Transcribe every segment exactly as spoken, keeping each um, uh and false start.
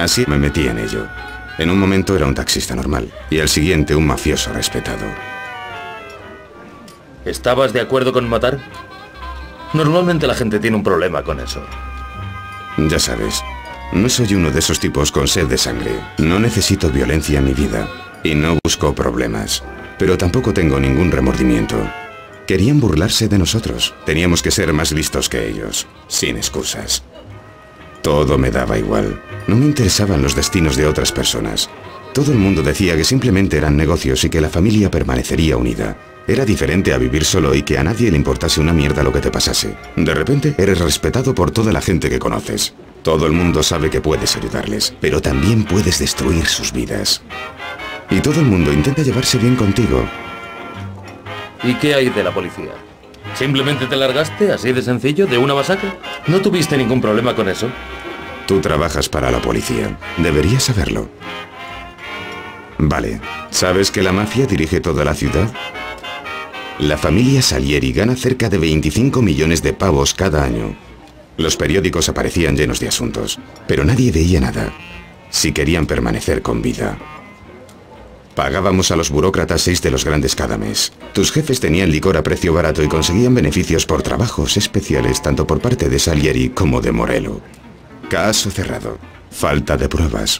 Así me metí en ello. En un momento era un taxista normal, y al siguiente un mafioso respetado. ¿Estabas de acuerdo con matar? Normalmente la gente tiene un problema con eso. Ya sabes, no soy uno de esos tipos con sed de sangre. No necesito violencia en mi vida, y no busco problemas. Pero tampoco tengo ningún remordimiento. Querían burlarse de nosotros. Teníamos que ser más listos que ellos, sin excusas. Todo me daba igual. No me interesaban los destinos de otras personas. Todo el mundo decía que simplemente eran negocios y que la familia permanecería unida. Era diferente a vivir solo y que a nadie le importase una mierda lo que te pasase. De repente, eres respetado por toda la gente que conoces. Todo el mundo sabe que puedes ayudarles, pero también puedes destruir sus vidas. Y todo el mundo intenta llevarse bien contigo. ¿Y qué hay de la policía? ¿Simplemente te largaste, así de sencillo, de una masacre? ¿No tuviste ningún problema con eso? Tú trabajas para la policía. Deberías saberlo. Vale. ¿Sabes que la mafia dirige toda la ciudad? La familia Salieri gana cerca de veinticinco millones de pavos cada año. Los periódicos aparecían llenos de asuntos, pero nadie veía nada. Si querían permanecer con vida. Pagábamos a los burócratas seis de los grandes cada mes. Tus jefes tenían licor a precio barato y conseguían beneficios por trabajos especiales tanto por parte de Salieri como de Morello. Caso cerrado. Falta de pruebas.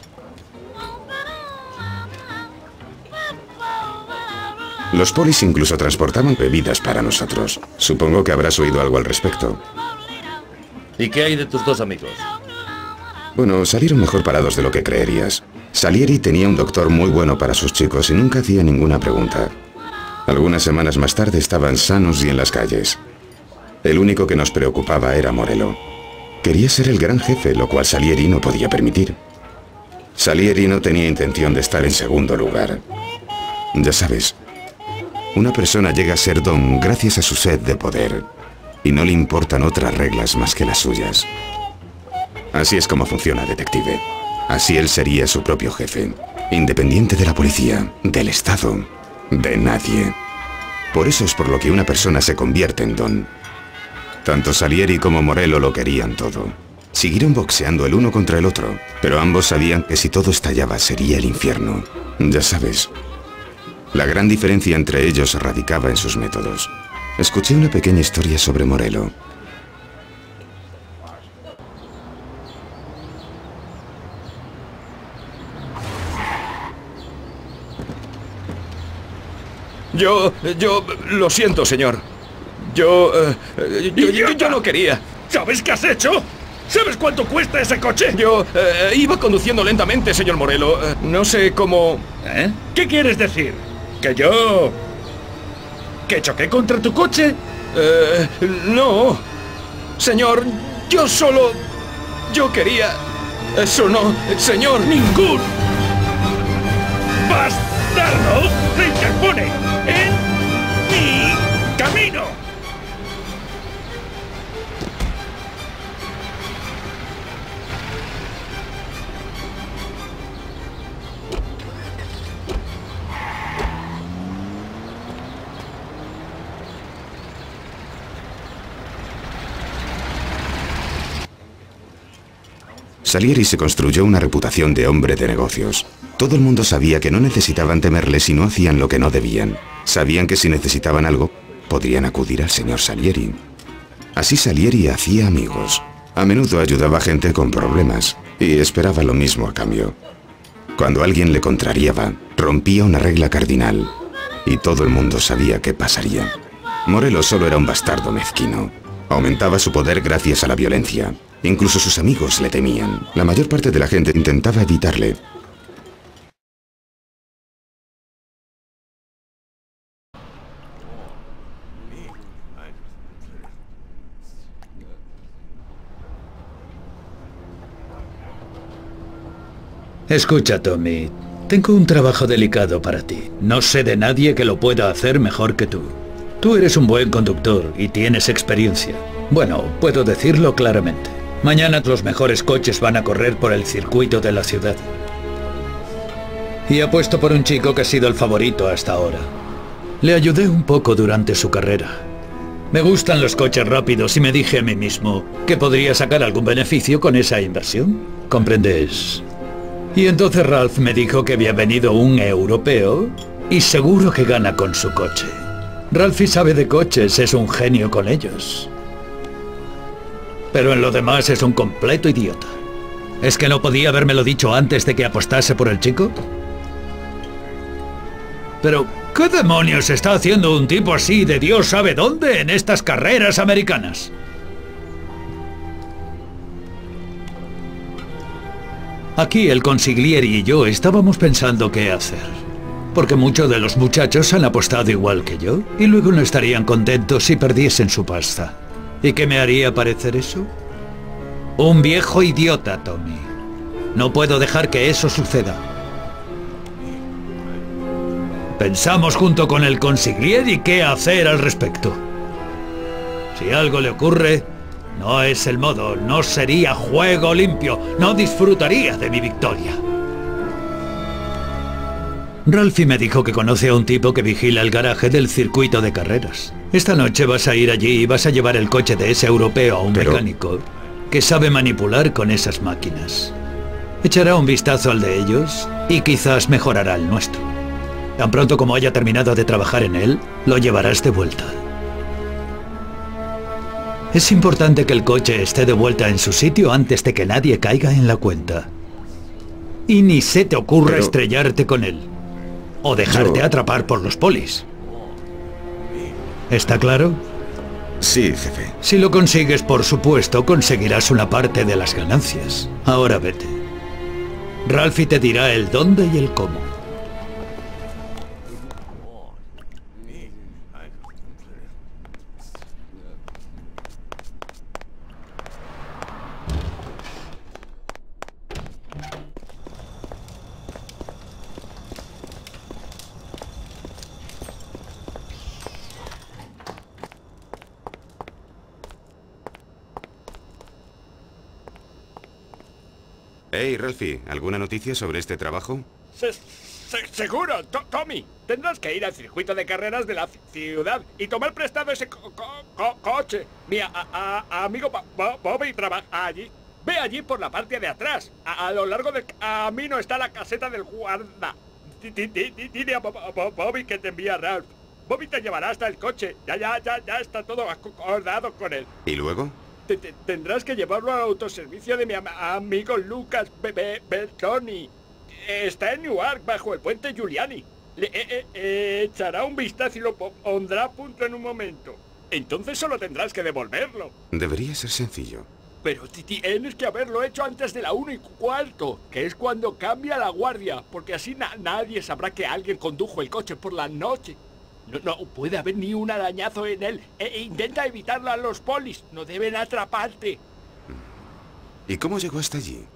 Los polis incluso transportaban bebidas para nosotros. Supongo que habrás oído algo al respecto. ¿Y qué hay de tus dos amigos? Bueno, salieron mejor parados de lo que creerías. Salieri tenía un doctor muy bueno para sus chicos y nunca hacía ninguna pregunta. Algunas semanas más tarde estaban sanos y en las calles. El único que nos preocupaba era Morello. Quería ser el gran jefe, lo cual Salieri no podía permitir. Salieri no tenía intención de estar en segundo lugar. Ya sabes, una persona llega a ser don gracias a su sed de poder, y no le importan otras reglas más que las suyas. Así es como funciona, detective. Así él sería su propio jefe, independiente de la policía, del Estado, de nadie. Por eso es por lo que una persona se convierte en don. Tanto Salieri como Morello lo querían todo. Siguieron boxeando el uno contra el otro, pero ambos sabían que si todo estallaba sería el infierno. Ya sabes. La gran diferencia entre ellos radicaba en sus métodos. Escuché una pequeña historia sobre Morello. Yo... yo... lo siento, señor. Yo... Eh, yo, yo, yo no quería. ¿Sabes qué has hecho? ¿Sabes cuánto cuesta ese coche? Yo... Eh, iba conduciendo lentamente, señor Morello. Eh, no sé cómo... ¿Eh? ¿Qué quieres decir? ¿Que yo... que choqué contra tu coche? Eh... no... Señor, yo solo... yo quería... Eso no... Señor... ¡Ningún... bastardo se interpone en mi camino! Salieri se construyó una reputación de hombre de negocios. Todo el mundo sabía que no necesitaban temerle si no hacían lo que no debían. Sabían que si necesitaban algo, podrían acudir al señor Salieri. Así Salieri hacía amigos. A menudo ayudaba a gente con problemas y esperaba lo mismo a cambio. Cuando alguien le contrariaba, rompía una regla cardinal y todo el mundo sabía qué pasaría. Morello solo era un bastardo mezquino. Aumentaba su poder gracias a la violencia. Incluso sus amigos le temían. La mayor parte de la gente intentaba evitarle. Escucha, Tommy. Tengo un trabajo delicado para ti. No sé de nadie que lo pueda hacer mejor que tú. Tú eres un buen conductor y tienes experiencia. Bueno, puedo decirlo claramente. Mañana los mejores coches van a correr por el circuito de la ciudad. Y apuesto por un chico que ha sido el favorito hasta ahora. Le ayudé un poco durante su carrera. Me gustan los coches rápidos y me dije a mí mismo que podría sacar algún beneficio con esa inversión. ¿Comprendes? Y entonces Ralph me dijo que había venido un europeo y seguro que gana con su coche. Ralphie sabe de coches, es un genio con ellos. Pero en lo demás es un completo idiota. ¿Es que no podía habérmelo dicho antes de que apostase por el chico? Pero, ¿qué demonios está haciendo un tipo así de Dios sabe dónde en estas carreras americanas? Aquí el consigliere y yo estábamos pensando qué hacer. Porque muchos de los muchachos han apostado igual que yo, y luego no estarían contentos si perdiesen su pasta. ¿Y qué me haría parecer eso? Un viejo idiota, Tommy. No puedo dejar que eso suceda. Pensamos junto con el consigliere qué hacer al respecto. Si algo le ocurre, no es el modo, no sería juego limpio, no disfrutaría de mi victoria. Ralphie me dijo que conoce a un tipo que vigila el garaje del circuito de carreras. Esta noche vas a ir allí y vas a llevar el coche de ese europeo a un Pero... mecánico que sabe manipular con esas máquinas. Echará un vistazo al de ellos y quizás mejorará el nuestro. Tan pronto como haya terminado de trabajar en él, lo llevarás de vuelta. Es importante que el coche esté de vuelta en su sitio antes de que nadie caiga en la cuenta. Y ni se te ocurra Pero... estrellarte con él. O dejarte Yo... atrapar por los polis. ¿Está claro? Sí, jefe. Si lo consigues, por supuesto, conseguirás una parte de las ganancias. Ahora vete. Ralphie te dirá el dónde y el cómo. Hey, Ralphie, ¿alguna noticia sobre este trabajo? Se, se, seguro, to, Tommy. Tendrás que ir al circuito de carreras de la ciudad y tomar prestado ese co co co coche. Mi a, a, a amigo Bo Bobby trabaja allí. Ve allí por la parte de atrás. A, a lo largo del camino está la caseta del guarda. Dile a Bo Bo Bobby que te envía Ralph. Bobby te llevará hasta el coche. Ya, ya, ya, ya está todo acordado con él. ¿Y luego? Te, te, tendrás que llevarlo al autoservicio de mi am amigo Lucas Bertoni. Está en Newark, bajo el puente Giuliani. Le eh, eh, eh, echará un vistazo y lo pondrá a punto en un momento. Entonces solo tendrás que devolverlo. Debería ser sencillo. Pero tienes que haberlo hecho antes de la una y cuarto, que es cuando cambia la guardia, porque así na nadie sabrá que alguien condujo el coche por la noche. No, no puede haber ni un arañazo en él. E intenta evitarlo a los polis. No deben atraparte. ¿Y cómo llegó hasta allí?